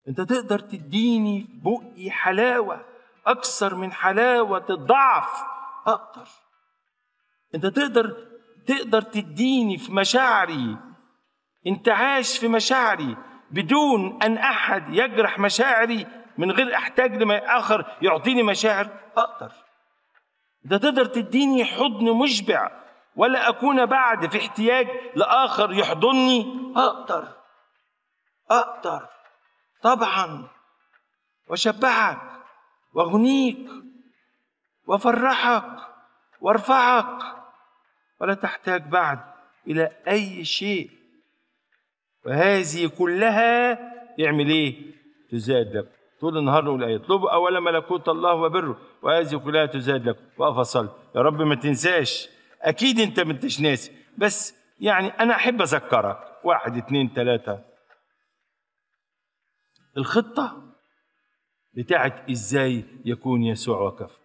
انت تقدر تديني في بقي حلاوة اكثر من حلاوة الضعف. اقدر. انت تقدر تديني في مشاعري انتعاش في مشاعري بدون ان احد يجرح مشاعري، من غير احتاج لما اخر يعطيني مشاعر. اقدر. انت تقدر تديني حضن مشبع ولا اكون بعد في احتياج لاخر يحضني. اقدر طبعا، واشبعك واغنيك وافرحك وارفعك، ولا تحتاج بعد الى اي شيء. وهذه كلها يعمل ايه؟ تزاد لك. طول النهار نقول ايه؟ اطلبوا اولا ملكوت الله وبره وهذه كلها تزاد لك. واقف اصلي يا رب ما تنساش. اكيد انت ما انتش ناسي، بس يعني انا احب اذكرك 1 2 3 الخطه بتاعت ازاي يكون يسوع وكفى.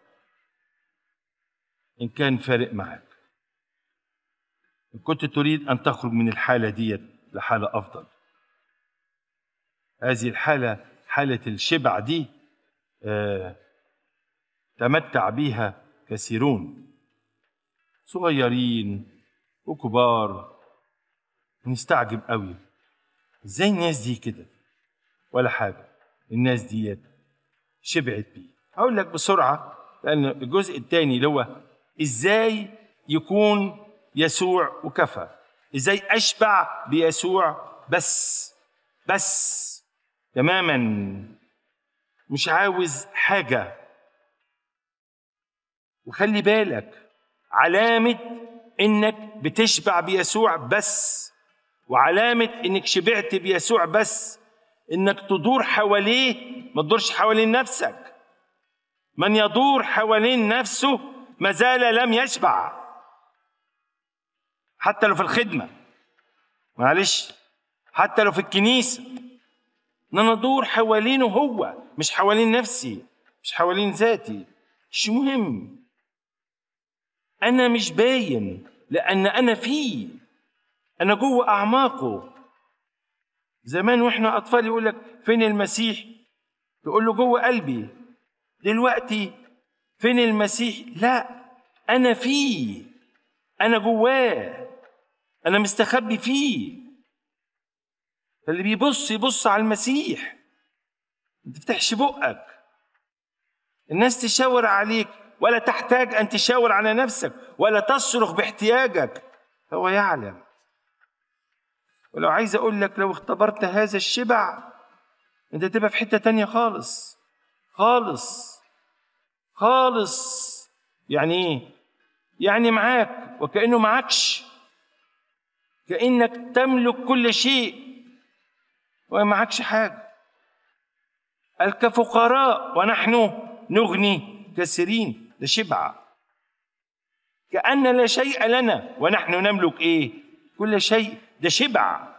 ان كان فارق معك، ان كنت تريد ان تخرج من الحاله ديت لحاله افضل، هذه الحاله حاله الشبع دي تمتع بها كثيرون صغيرين وكبار. نستعجب قوي ازاي الناس دي كده ولا حاجه. الناس دي شبعت بيه. هقول لك بسرعه، لان الجزء الثاني اللي هو ازاي يكون يسوع وكفى، ازاي اشبع بيسوع بس تماما، مش عاوز حاجه. وخلي بالك، علامه انك بتشبع بيسوع بس، وعلامه انك شبعت بيسوع بس، انك تدور حواليه، ما تدورش حوالين نفسك. من يدور حوالين نفسه ما زال لم يشبع، حتى لو في الخدمه، معلش، حتى لو في الكنيسه. انا ادور حوالينه هو، مش حوالين نفسي، مش حوالين ذاتي. مش مهم، انا مش باين، لان انا فيه، انا جوه اعماقه. زمان واحنا اطفال يقول لك فين المسيح؟ تقول له جوه قلبي. دلوقتي فين المسيح؟ لا، انا فيه، انا جواه، انا مستخبي فيه. اللي بيبص يبص على المسيح. ما تفتحش بقك، الناس تشاور عليك، ولا تحتاج ان تشاور على نفسك ولا تصرخ باحتياجك، هو يعلم. ولو عايز اقول لك، لو اختبرت هذا الشبع انت تبقى في حتة تانية خالص خالص خالص. يعني ايه؟ يعني معاك وكأنه معكش، كأنك تملك كل شيء وما معكش حاجة. كفقراء ونحن نغني كثيرين، ده شبع. كأن لا شيء لنا ونحن نملك ايه؟ كل شيء، ده شبع.